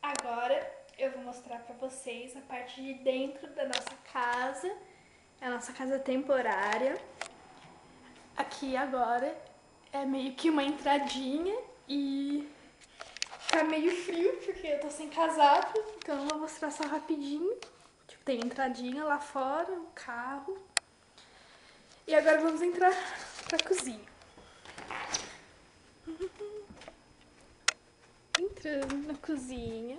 Agora eu vou mostrar pra vocês a parte de dentro da nossa casa. É a nossa casa temporária. Aqui agora é meio que uma entradinha e tá meio frio porque eu tô sem casaco, então eu vou mostrar só rapidinho. Tipo, tem entradinha lá fora, o carro. E agora vamos entrar pra cozinha. Entrando na cozinha.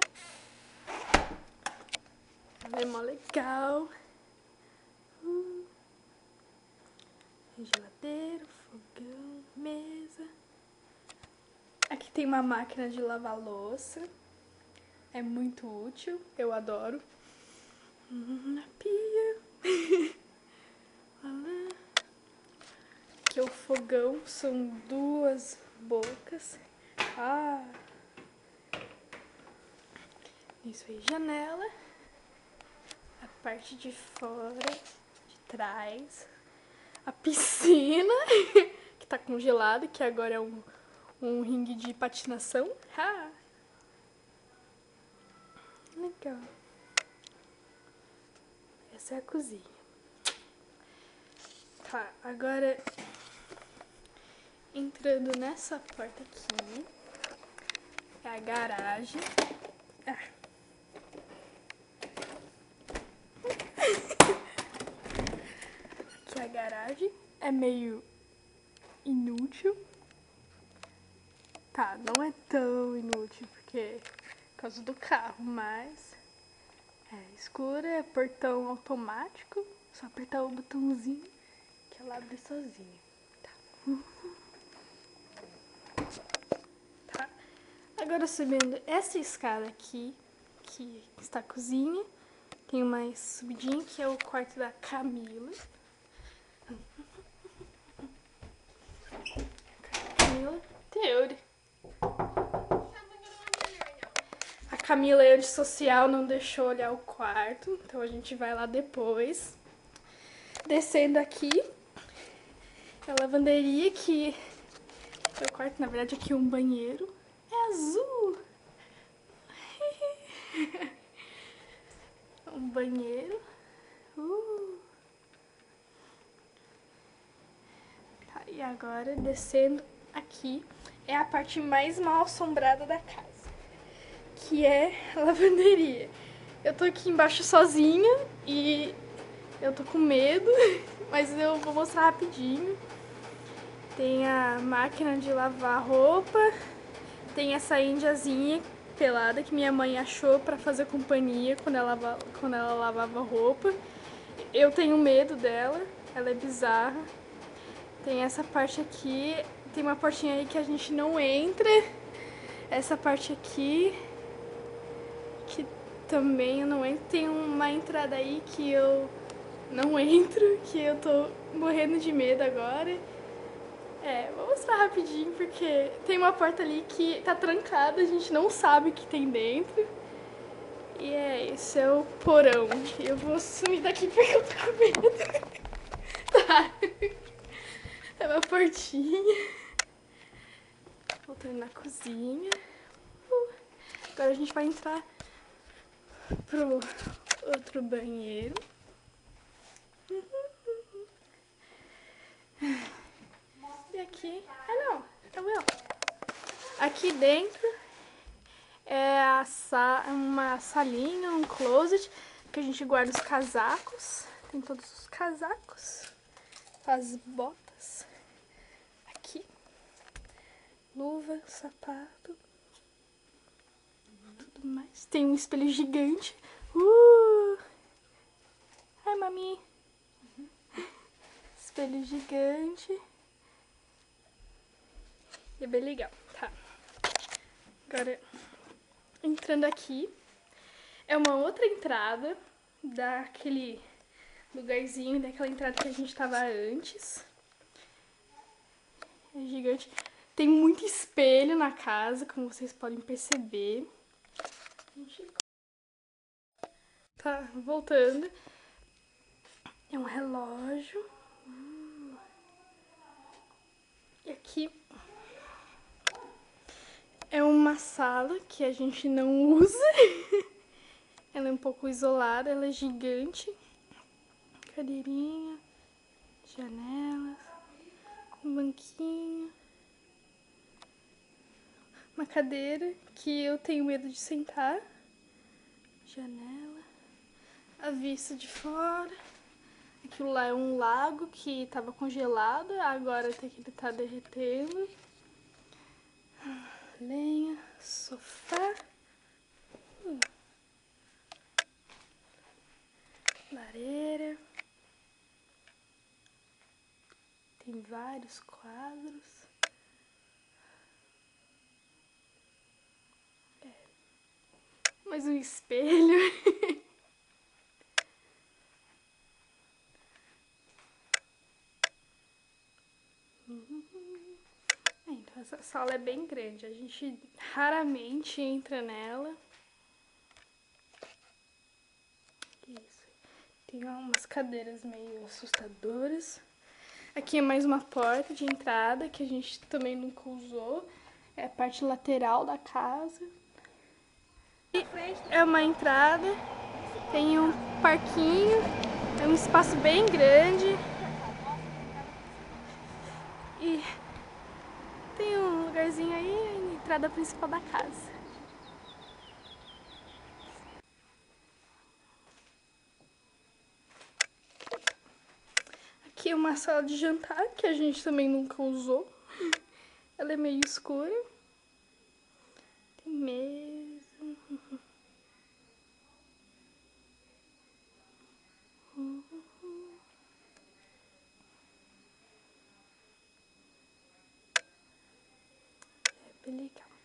Ela é mó legal. Geladeira, fogão, mesa. Aqui tem uma máquina de lavar louça. É muito útil, eu adoro. Na pia. Aqui é o fogão, são duas bocas. Isso aí, janela. A parte de fora, de trás. A piscina, que tá congelada, que agora é um ringue de patinação. Legal. Essa é a cozinha. Tá, agora entrando nessa porta aqui, é a garagem. Aqui é a garagem. É meio inútil. Tá, não é tão inútil porque por causa do carro, mas é escura, é portão automático. Só apertar o botãozinho que ela abre sozinha. Tá. Agora subindo essa escada aqui, que está a cozinha, tem mais subidinha que é o quarto da Camila. Teori. A Camila é antissocial, não deixou olhar o quarto, então a gente vai lá depois. Descendo aqui, a lavanderia que é o quarto, na verdade aqui é um banheiro. É azul! Um banheiro. Tá, e agora descendo aqui é a parte mais mal assombrada da casa, que é a lavanderia. Eu tô aqui embaixo sozinha e eu tô com medo, mas eu vou mostrar rapidinho. Tem a máquina de lavar roupa, tem essa índiazinha pelada que minha mãe achou pra fazer companhia quando ela lavava roupa. Eu tenho medo dela, ela é bizarra. Tem essa parte aqui, tem uma portinha aí que a gente não entra. Essa parte aqui, que também eu não entro. Tem uma entrada aí que eu não entro, que eu tô morrendo de medo agora. Vou mostrar rapidinho, porque tem uma porta ali que tá trancada, a gente não sabe o que tem dentro. E esse é o porão. Eu vou sumir daqui porque eu tô com medo. Tá. É uma portinha. Voltando na cozinha. Agora a gente vai entrar pro outro banheiro. E aqui... não, tá vendo? Aqui dentro é uma salinha, um closet, que a gente guarda os casacos. Tem todos os casacos. As botas. Aqui. Luva, sapato. Tudo mais. Tem um espelho gigante. Ai, mami. Espelho gigante. É bem legal, tá. Agora, entrando aqui, é uma outra entrada daquele lugarzinho, daquela entrada que a gente tava antes. É gigante. Tem muito espelho na casa, como vocês podem perceber. Tá, voltando. É um relógio. E aqui é uma sala que a gente não usa. Ela é um pouco isolada, ela é gigante. Cadeirinha, janelas, um banquinho. Uma cadeira que eu tenho medo de sentar. Janela. A vista de fora. Aquilo lá é um lago que estava congelado, agora até que ele está derretendo. Lenha, sofá. Lareira. Tem vários quadros. Mais um espelho. Então essa sala é bem grande, a gente raramente entra nela. Isso. Tem umas cadeiras meio assustadoras. Aqui é mais uma porta de entrada que a gente também nunca usou. É a parte lateral da casa. E é uma entrada, tem um parquinho, é um espaço bem grande. E tem um lugarzinho aí, a entrada principal da casa. Aqui é uma sala de jantar que a gente também nunca usou. Ela é meio escura. Tem mesa. É bem legal.